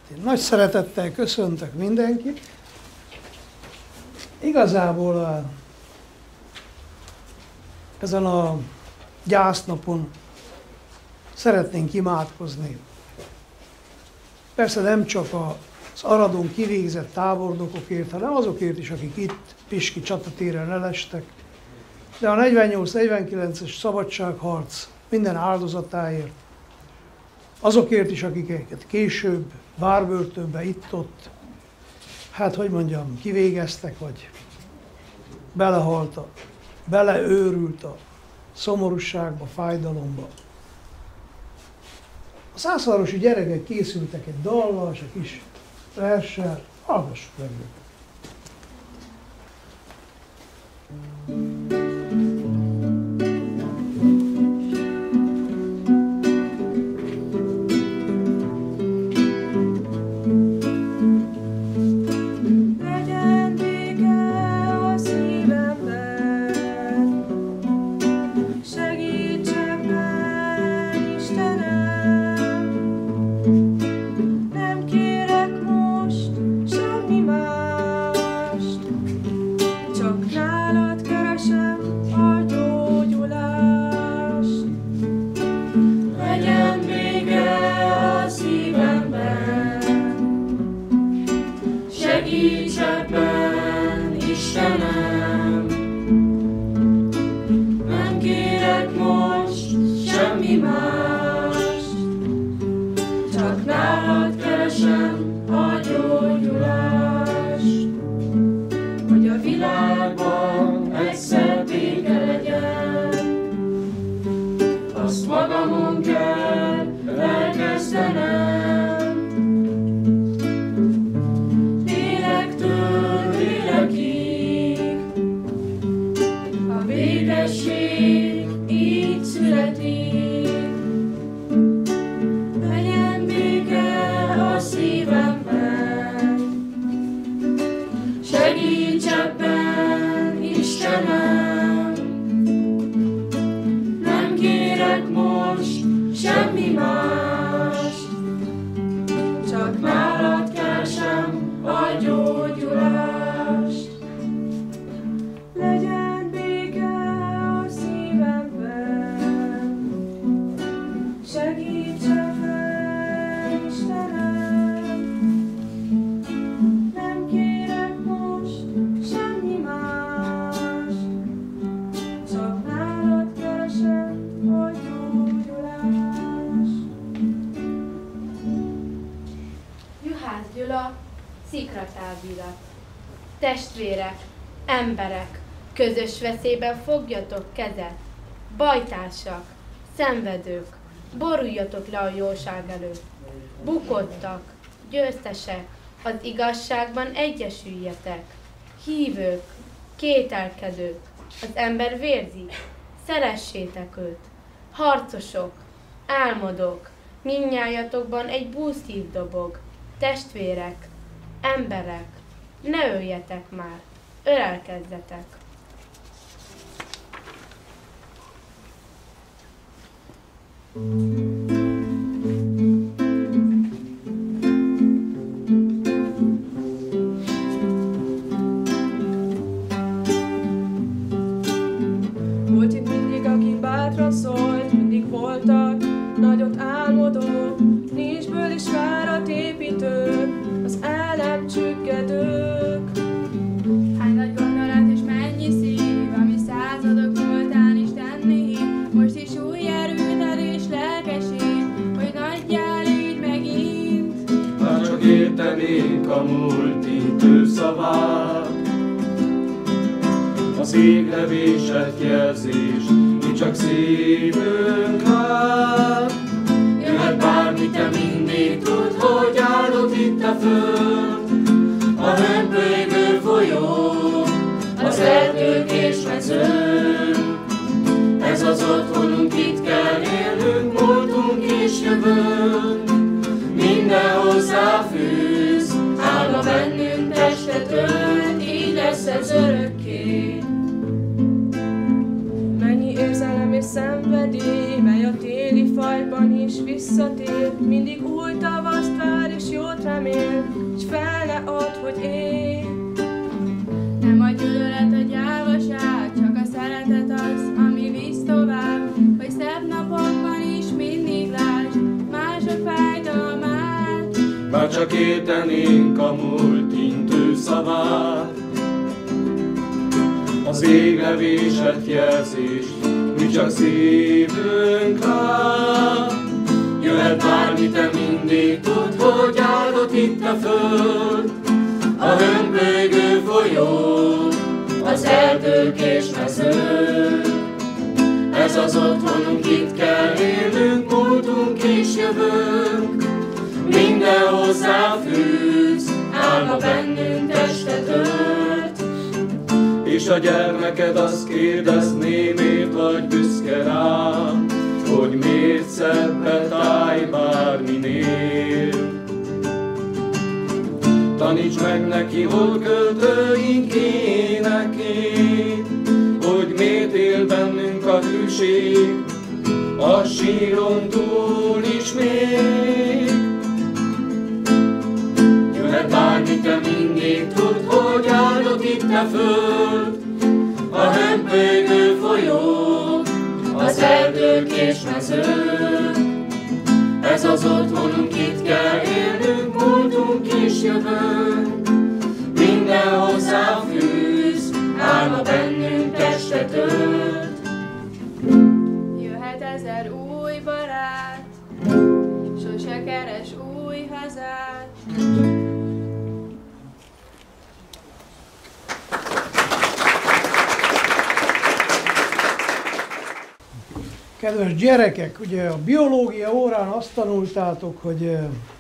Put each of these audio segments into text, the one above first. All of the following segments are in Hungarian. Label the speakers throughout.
Speaker 1: Én nagy szeretettel köszöntök mindenkit. Igazából ezen a gyásznapon szeretnénk imádkozni. Persze nem csak az Aradon kivégzett tábornokokért, hanem azokért is, akik itt Piski csatatéren elestek, de a 48-49-es szabadságharc minden áldozatáért, azokért is, akiket később várbörtönbe itt-ott, kivégeztek, vagy beleőrült a szomorúságba, fájdalomba. A Szászvárosi gyerekek készültek egy dallal, és egy kis verssel, hallgassuk meg őket.
Speaker 2: Testvérek, emberek, közös veszélyben fogjatok kezet, bajtársak, szenvedők, boruljatok le a jóság előtt, bukottak, győztesek, az igazságban egyesüljetek, hívők, kételkedők, az ember vérzik, szeressétek őt, harcosok, álmodók, mindnyájatokban egy búszív dobog, testvérek, emberek, ne öljetek már, ölelkezzetek.
Speaker 3: Volt itt mindig, aki bátran szólt, mindig voltak nagyot álmodók, nincsből is várat építők, az el nem csüggedők.
Speaker 4: Hány nagy gondolat és mennyi szív, ami századok múltán is tenni, most is új erővel és lelkesít, hogy nagyjál így megint.
Speaker 5: Már csak értenénk a múlt ítőszavát, az égre vésett jelzés, mi csak szívünk lát. Jöhet bármi, te mindig tudd, hogy áldott itt a föld, a hömpölygő folyó, az erdők és mezők. Ez az otthonunk, itt kell élnünk, múltunk és jövőnk. Minden hozzáfűz, álma bennünk testet ölt, így lesz ez örökké.
Speaker 3: Mennyi érzelem és szenvedély, mely a téli fajban is visszatér, mindig új tavaszt vár és jót remél. hogy én.
Speaker 4: Nem a gyűlölet a gyávaság, csak a szeretet az, ami visz tovább, hogy szebb napokban is mindig lásd mások fájdalmát.
Speaker 5: Bár csak értenénk a múlt intő szavát, az égre vésett jelzést, mi csak szívünk lát. Jöhet bármi, te mindig tudd, hogy áldott itt a föld, a hömpölygő folyó, az erdők és mezők. Ez az otthonunk, itt kell élnünk, múltunk és jövőnk. Minden hozzáfűz, álma bennünk testet ölt. És a gyermeked azt kérdezné, miért vagy büszke rá, hogy miért szebbet állj bárminél. Taníts meg neki, hol költőink énekét, hogy miért él bennünk a hűség, a síron túl is még. Jöhet bármi, te mindig tudd, hogy áldott itt a föld, a hömpölygő folyók, az erdők és mezők. Ez az otthonunk, itt kell élnünk, múltunk és jövőnk. Minden hozzáfűz, álma bennünk testet ölt.
Speaker 4: Jöhet ezer új barát, sose keres új hazát.
Speaker 1: Kedves gyerekek, ugye a biológia órán azt tanultátok, hogy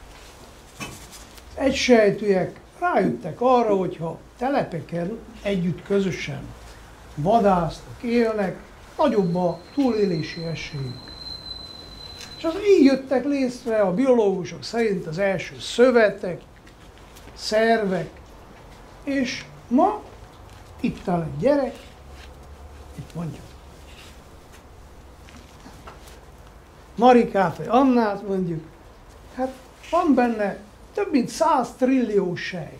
Speaker 1: egysejtűek rájöttek arra, hogyha telepeken együtt közösen vadásznak, élnek, nagyobb a túlélési esélyük. És az így jöttek létre a biológusok szerint az első szövetek, szervek, és ma itt áll egy gyerek, itt mondjuk Marikát vagy Annát mondjuk, hát van benne több mint 100 trillió sejt.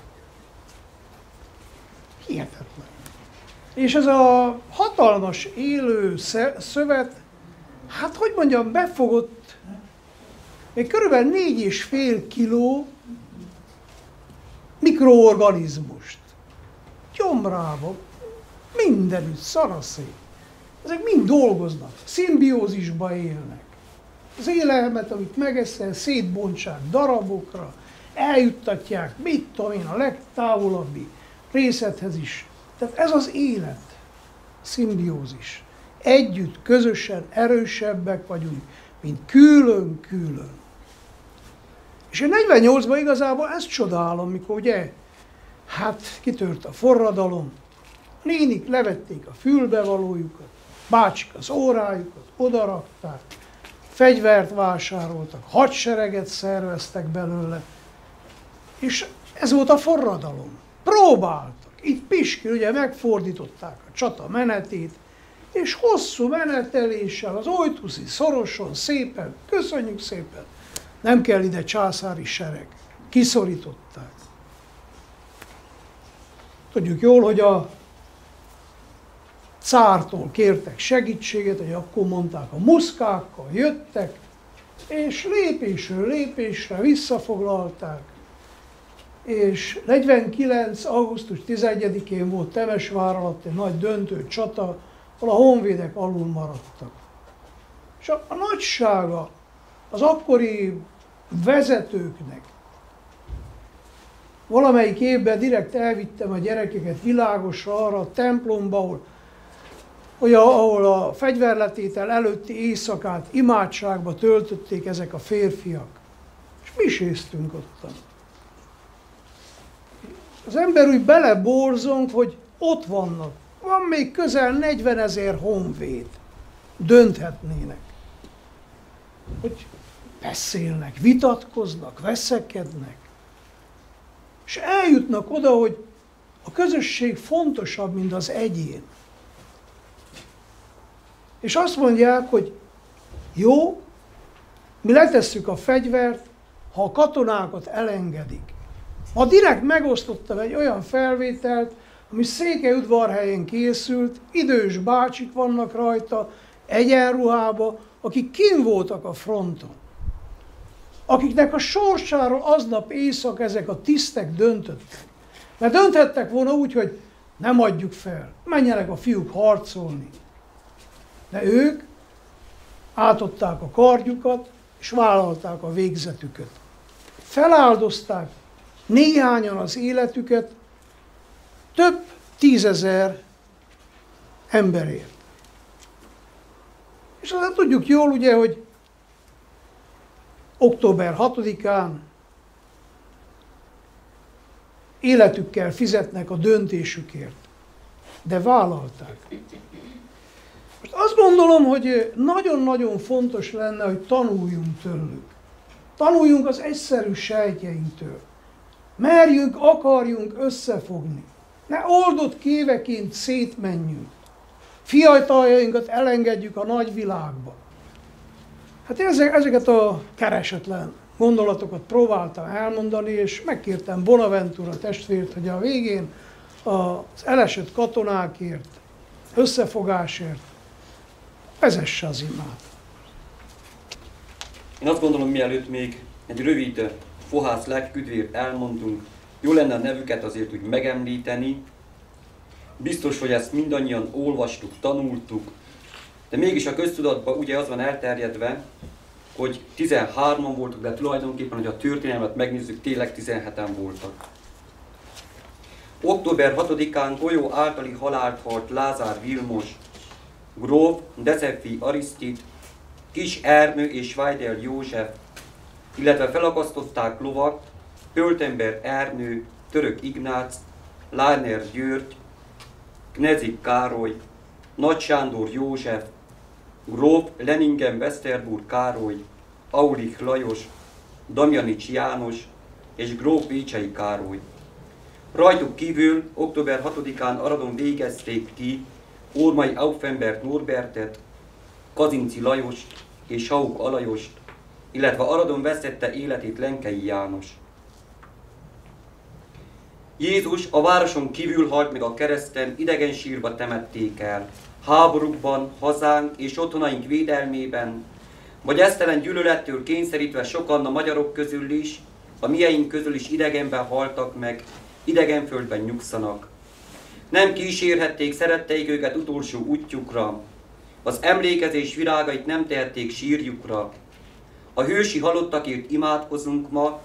Speaker 1: Hihetetlen. És ez a hatalmas élő szövet, hát hogy mondjam, befogott még körülbelül 4,5 kiló mikroorganizmust. Gyomrába, mindenütt, szaraszét. Ezek mind dolgoznak, szimbiózisba élnek. Az élelmet, amit megeszel, szétbontsák darabokra, eljuttatják, mit tudom én, a legtávolabbi részlethez is. Tehát ez az élet, szimbiózis. Együtt, közösen erősebbek vagyunk, mint külön-külön. És én 48-ban igazából ezt csodálom, mikor ugye, hát kitört a forradalom, nénik levették a fülbevalójukat, bácsik az órájukat, odarakták, fegyvert vásároltak, hadsereget szerveztek belőle, és ez volt a forradalom. Próbáltak. Itt Piskil ugye megfordították a csata menetét, és hosszú meneteléssel az Olytuszi szoroson szépen, köszönjük szépen, nem kell ide császári sereg, kiszorították. Tudjuk jól, hogy a cártól kértek segítséget, hogy akkor mondták, a muszkákkal jöttek, és lépésről lépésre visszafoglalták. És 49. augusztus 11-én volt Temesvár alatt egy nagy döntő csata, ahol a honvédek alul maradtak. És a nagysága az akkori vezetőknek, valamelyik évben direkt elvittem a gyerekeket Világosra, arra a templomba, ahol a fegyverletétel előtti éjszakát imádságba töltötték ezek a férfiak. És miséztünk ottan. Az ember úgy beleborzong, hogy ott vannak. Van még közel 40 000 honvéd. Dönthetnének. Hogy beszélnek, vitatkoznak, veszekednek. És eljutnak oda, hogy a közösség fontosabb, mint az egyén. És azt mondják, hogy jó, mi letesszük a fegyvert, ha a katonákat elengedik. Ma direkt megosztottam egy olyan felvételt, ami Székelyudvarhelyen készült, idős bácsik vannak rajta, egyenruhába, akik kinn voltak a fronton. Akiknek a sorsáról aznap éjszak ezek a tisztek döntöttek. Mert dönthettek volna úgy, hogy nem adjuk fel, menjenek a fiúk harcolni. De ők átadták a kardjukat, és vállalták a végzetüket. Feláldozták néhányan az életüket több 10 000 emberért. És azért tudjuk jól, ugye, hogy október 6-án életükkel fizetnek a döntésükért, de vállalták. Most azt gondolom, hogy nagyon-nagyon fontos lenne, hogy tanuljunk tőlük. Tanuljunk az egyszerű sejtjeinktől. Merjünk, akarjunk összefogni. Ne oldott kéveként szétmenjünk. Fiataljainkat elengedjük a nagyvilágba. Hát ezeket a keresetlen gondolatokat próbáltam elmondani, és megkértem Bonaventura testvért, hogy a végén az elesett katonákért, összefogásért vezesse az imát.
Speaker 6: Én azt gondolom, mielőtt még egy rövid fohász lelkiküdvért elmondunk, jó lenne a nevüket azért úgy megemlíteni. Biztos, hogy ezt mindannyian olvastuk, tanultuk, de mégis a köztudatban ugye az van elterjedve, hogy 13-an voltak, de tulajdonképpen, hogy a történelmet megnézzük, tényleg 17-en voltak. Október 6-án golyó általi halált halt Lázár Vilmos, gróf Deszepfi Arisztid, Kis Ernő és Weidel József, illetve felakasztották lovak Pöltember Ernő, Török Ignác, Lárner György, Knezik Károly, Nagy Sándor József, gróf Leningen-Westerburg Károly, Aulich Lajos, Damjanics János és gróf Vécsei Károly. Rajtuk kívül október 6-án Aradon végezték ki Ormai Aufenbert Norbertet, Kazinci Lajost és Sauk Alajost, illetve Aradon vesztette életét Lenkei János. Jézus a városon kívül halt meg a kereszten, idegen sírba temették el. Háborúkban, hazánk és otthonaink védelmében, vagy esztelen gyűlölettől kényszerítve sokan a magyarok közül is, a mieink közül is idegenben haltak meg, idegen földben nyugszanak. Nem kísérhették szeretteik őket utolsó útjukra, az emlékezés virágait nem tehették sírjukra. A hősi halottakért imádkozunk ma,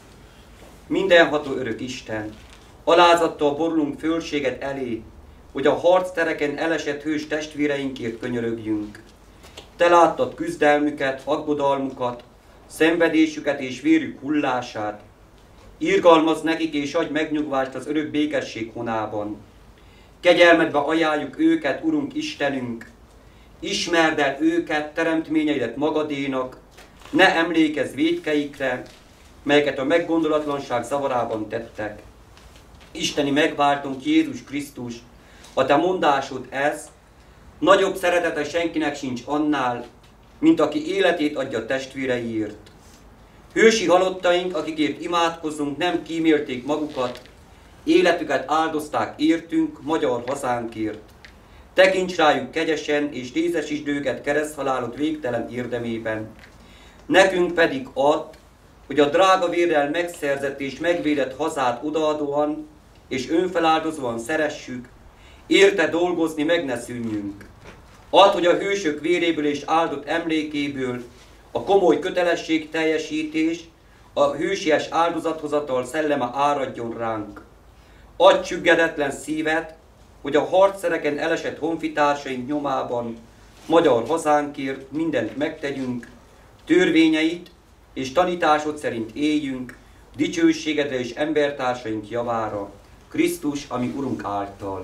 Speaker 6: mindenható örök Isten. Alázattal borulunk fölséget elé, hogy a harctereken elesett hős testvéreinkért könyörögjünk. Te láttad küzdelmüket, aggodalmukat, szenvedésüket és vérük hullását. Irgalmazz nekik és adj megnyugvást az örök békesség honában. Kegyelmedbe ajánljuk őket, Urunk Istenünk, ismerd el őket, teremtményeidet magadénak, ne emlékezz vétkeikre, melyeket a meggondolatlanság zavarában tettek. Isteni megváltunk Jézus Krisztus, a te mondásod ez, nagyobb szeretete senkinek sincs annál, mint aki életét adja testvéreiért. Hősi halottaink, akikért imádkozunk, nem kímélték magukat, életüket áldozták értünk, magyar hazánkért. Tekints rájuk kegyesen, és részesítsd őket kereszthalálod végtelen érdemében. Nekünk pedig add, hogy a drága vérrel megszerzett és megvédett hazát odaadóan és önfeláldozóan szeressük, érte dolgozni meg ne szűnjünk. Add, hogy a hősök véréből és áldott emlékéből a komoly kötelességteljesítés, a hősies áldozathozatal szelleme áradjon ránk. Adj csüggedetlen szívet, hogy a harcszereken elesett honfitársaink nyomában magyar hazánkért mindent megtegyünk, törvényeit és tanításod szerint éljünk, dicsőségedre és embertársaink javára, Krisztus, ami Urunk által.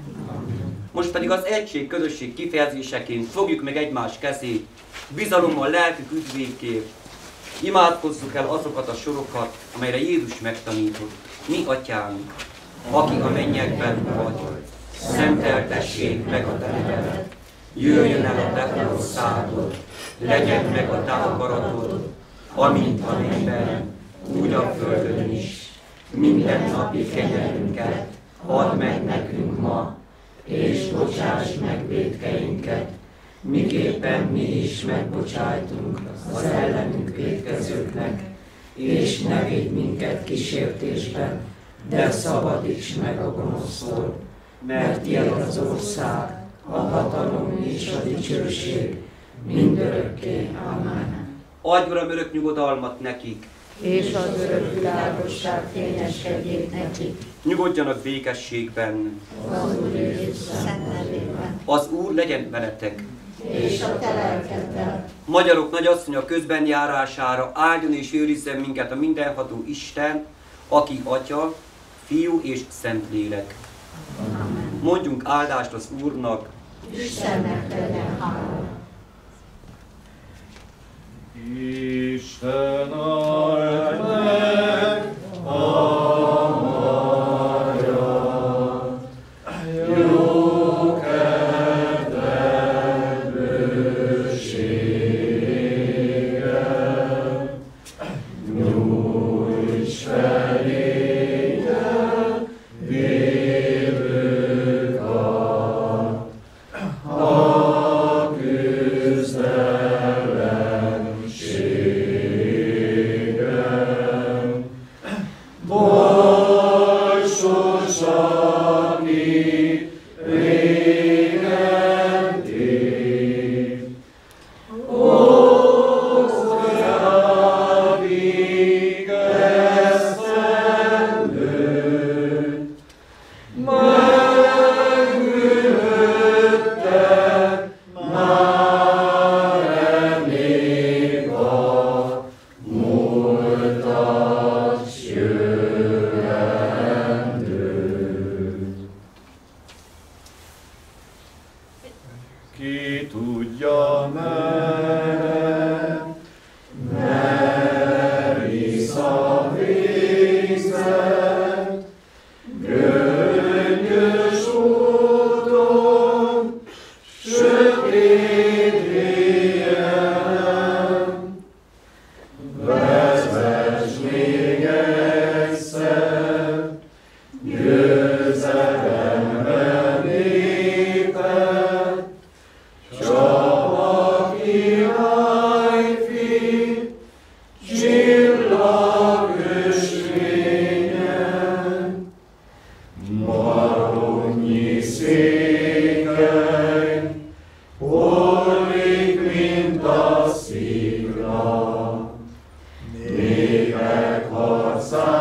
Speaker 6: Most pedig az egység közösség kifejezéseként fogjuk meg egymás kezét, bizalommal, lelkük üdvékért. Imádkozzuk el azokat a sorokat, amelyre Jézus megtanított. Mi atyánk, aki a mennyekben vagy, szenteltessék meg a te neved. Jöjjön el a te országod, legyen meg a te akaratod, amint a mennyben, úgy a földön is.
Speaker 7: mindennapi kenyerünket add meg nekünk ma, és bocsáss meg vétkeinket, miképpen mi is megbocsájtunk az ellenünk vétkezőknek, és ne védj minket kísértésben, de szabadíts meg a gonosztól, mert tiéd az ország, a hatalom és a dicsőség, mindörökké. Amen.
Speaker 6: Adj, Uram, örök nyugodalmat nekik,
Speaker 7: És az örök világosság fényeskedjék nekik,
Speaker 6: nyugodjanak békességben.
Speaker 7: az Úr Jézus szent nevében,
Speaker 6: Az Úr legyen veletek.
Speaker 7: és a te lelkeddel.
Speaker 6: Magyarok nagyasszonya közben járására áldjon és őrizzen minket a mindenható Isten, aki Atya, Fiú és Szentlélek. Mondjunk áldást az Úrnak.
Speaker 7: Istennek legyen hála.
Speaker 5: Isten áld meg a magyarat, jó kedved bőséggel, nyújts felénket vívőkat, a küzdelemségem. Borsos, aki régen élt, hozzávig esztendőt, megműhödtek már emlék a múltat jövendő. Ki tudja meg, merísz a vízet, göngyös úton, sötét éjjelen, vezess még egyszer, győzelemre népet, csapa királyfi, csillagösvényen, maronnyi székely, hullik, mint a szikla, népek harcán